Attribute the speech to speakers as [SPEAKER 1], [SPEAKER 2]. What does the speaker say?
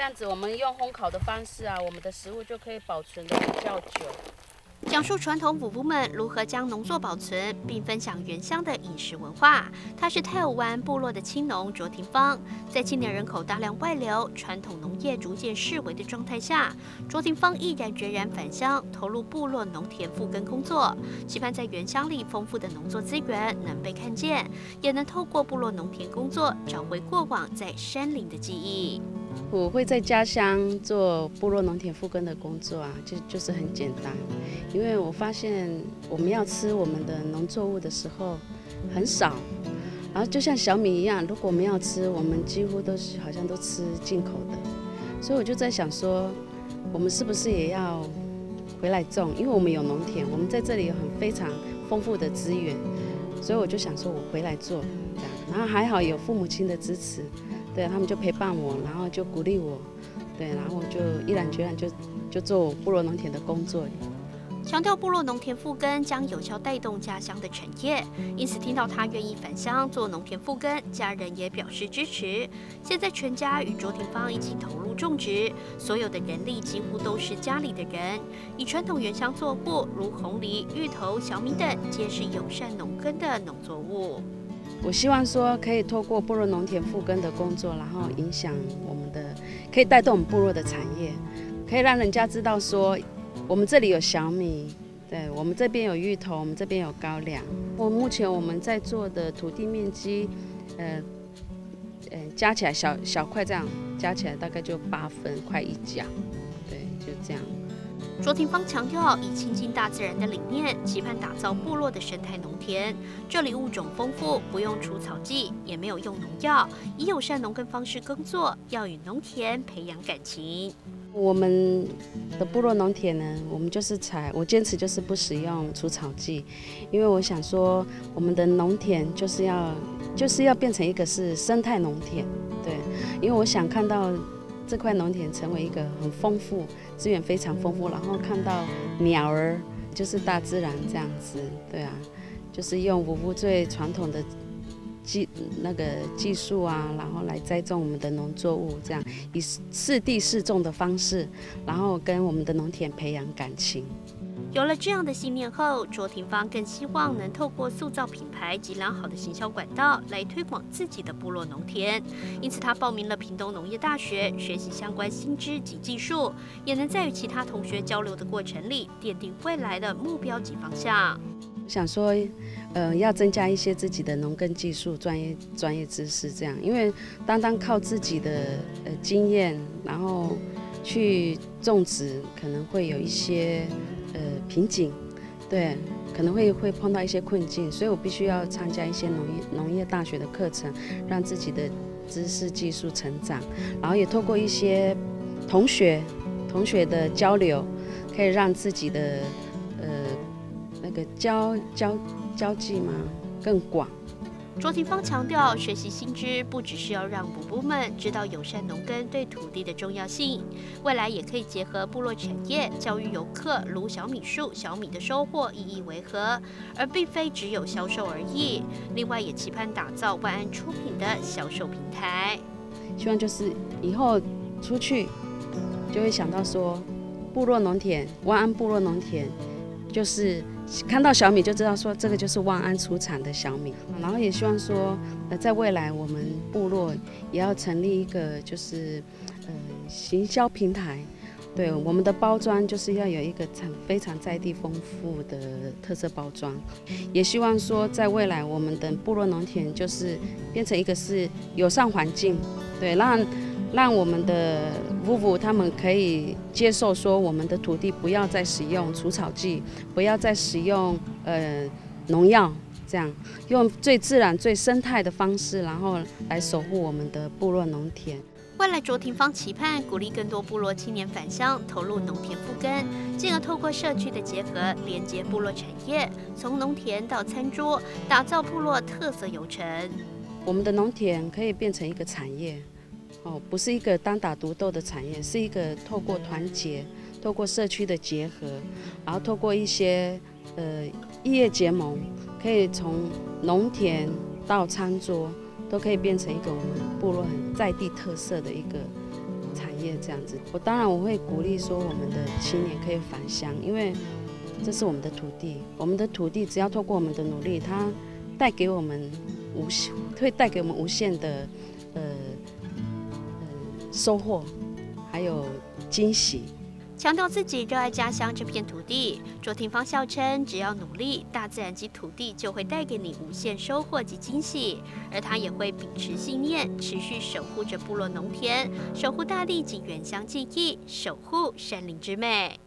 [SPEAKER 1] 样子我们用烘烤的方式啊，我们的食物就可以保存的比较久。
[SPEAKER 2] 讲述传统舞夫们如何将农作保存，并分享原乡的饮食文化。他是泰武湾部落的青农卓廷芳。在青年人口大量外流、传统农业逐渐式微的状态下，卓廷芳毅然决然返乡，投入部落农田复耕工作，期盼在原乡里丰富的农作资源能被看见，也能透过部落农田工作找回过往在山林的记忆。
[SPEAKER 3] 我会在家乡做部落农田复耕的工作啊，就是很简单，因为我发现我们要吃我们的农作物的时候很少，然后就像小米一样，如果我们要吃，我们几乎都是好像都吃进口的，所以我就在想说，我们是不是也要回来种？因为我们有农田，我们在这里有非常丰富的资源，所以我就想说我回来做，这样，然后还好有父母亲的支持。对，他们就陪伴我，然后就鼓励我，对，然后就毅然决然就做部落农田的工作。
[SPEAKER 2] 强调部落农田复耕将有效带动家乡的产业，因此听到他愿意返乡做农田复耕，家人也表示支持。现在全家与卓廷芳一起投入种植，所有的人力几乎都是家里的人。以传统原乡作物如红梨、芋头、小米等，皆是友善农耕的农作物。
[SPEAKER 3] 我希望说可以透过部落农田复耕的工作，然后影响我们的，可以带动我们部落的产业，可以让人家知道说我们这里有小米，对，我们这边有芋头，我们这边有高粱。目前我们在做的土地面积，加起来小块这样加起来大概就8分，快1甲，对，就这样。
[SPEAKER 2] 卓廷芳强调，以亲近大自然的理念，期盼打造部落的生态农田。这里物种丰富，不用除草剂，也没有用农药，以友善农耕方式耕作，要与农田培养感情。
[SPEAKER 3] 我们的部落农田呢，我们就是我坚持就是不使用除草剂，因为我想说，我们的农田就是要变成一个是生态农田，对，因为我想看到这块农田成为一个很丰富、资源非常丰富，然后看到鸟儿，就是大自然这样子，对啊，就是用舞夫最传统的技术啊，然后来栽种我们的农作物，这样以适地适种的方式，然后跟我们的农田培养感情。
[SPEAKER 2] 有了这样的信念后，卓廷芳更希望能透过塑造品牌及良好的行销管道来推广自己的部落农田。因此，他报名了屏东农业大学，学习相关新知及技术，也能在与其他同学交流的过程里，奠定未来的目标及方向。
[SPEAKER 3] 我想说，要增加一些自己的农耕技术、专业知识，这样，因为单靠自己的经验，然后去种植，可能会有一些瓶颈，对，可能会碰到一些困境，所以我必须要参加一些农业大学的课程，让自己的知识技术成长，然后也透过一些同学的交流，可以让自己的那个交际嘛更广。
[SPEAKER 2] 卓廷芳强调，学习新知不只是要让舞夫们知道友善农耕对土地的重要性，未来也可以结合部落产业教育游客，如小米树、小米的收获意义为何，而并非只有销售而已。另外，也期盼打造万安出品的销售平台。
[SPEAKER 3] 希望就是以后出去就会想到说，部落农田，万安部落农田，就是看到小米就知道说这个就是万安出产的小米，然后也希望说，在未来我们部落也要成立一个就是行销平台，对我们的包装就是要有一个非常在地丰富的特色包装，也希望说在未来我们的部落农田就是变成一个是友善环境，对，让我们的夫妇他们可以接受说，我们的土地不要再使用除草剂，不要再使用农药，这样用最自然、最生态的方式，然后来守护我们的部落农田。
[SPEAKER 2] 未来卓廷芳期盼鼓励更多部落青年返乡，投入农田复耕，进而透过社区的结合，连接部落产业，从农田到餐桌，打造部落特色游程。
[SPEAKER 3] 我们的农田可以变成一个产业。不是一个单打独斗的产业，是一个透过团结、透过社区的结合，然后透过一些异业结盟，可以从农田到餐桌，都可以变成一个我们部落很在地特色的一个产业。 业这样子。当然我会鼓励说我们的青年可以返乡，因为这是我们的土地，我们的土地只要透过我们的努力，它会带给我们无限的收获，还有惊喜。
[SPEAKER 2] 强调自己热爱家乡这片土地，卓廷芳笑称，只要努力，大自然及土地就会带给你无限收获及惊喜。而他也会秉持信念，持续守护着部落农田，守护大地及原乡记忆，守护山林之美。